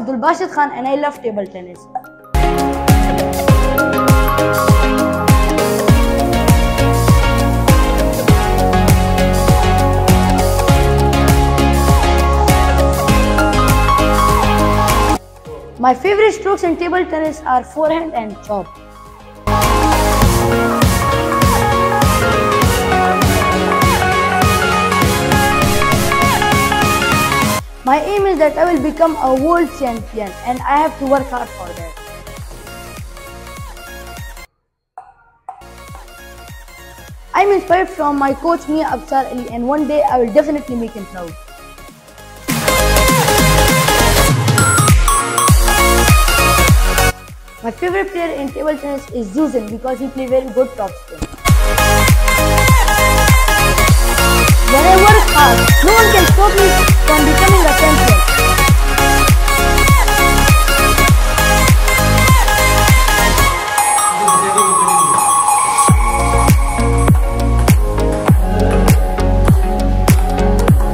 Abdul Basit Khan and I love table tennis. My favorite strokes in table tennis are forehand and chop. My aim is that I will become a world champion and I have to work hard for that. I'm inspired from my coach Mia Absar Ali and one day I will definitely make him proud. My favorite player in table tennis is Shinning because he plays very good topspin. When I work hard, no one can stop me from becoming